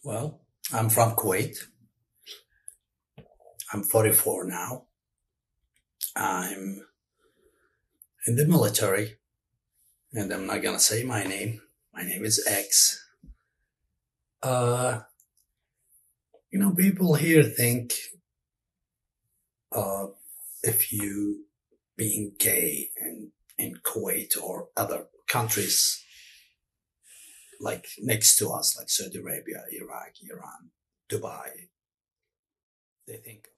Well, I'm from Kuwait. I'm 44 now. I'm in the military, and I'm not gonna say my name. My name is X. People here think if you being gay in Kuwait or other countries like next to us, like Saudi Arabia, Iraq, Iran, Dubai, they think.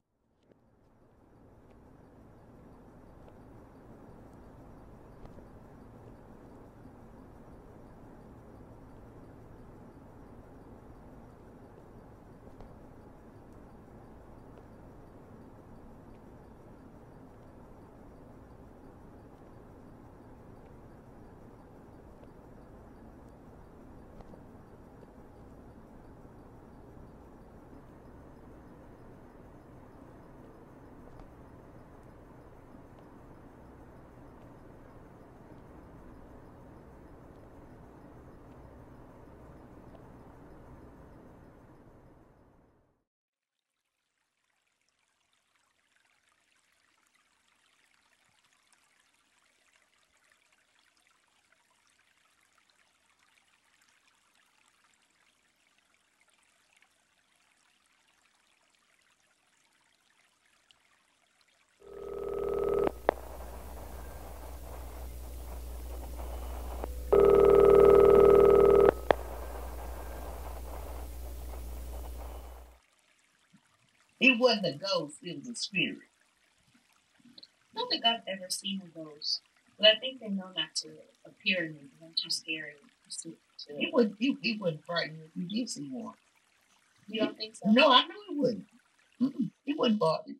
It wasn't a ghost, it was a spirit. I don't think I've ever seen a ghost, but I think they know not to appear in me because I'm too scary. It wouldn't frighten you if you did see one. You don't think so? No, I know it wouldn't. It wouldn't bother you.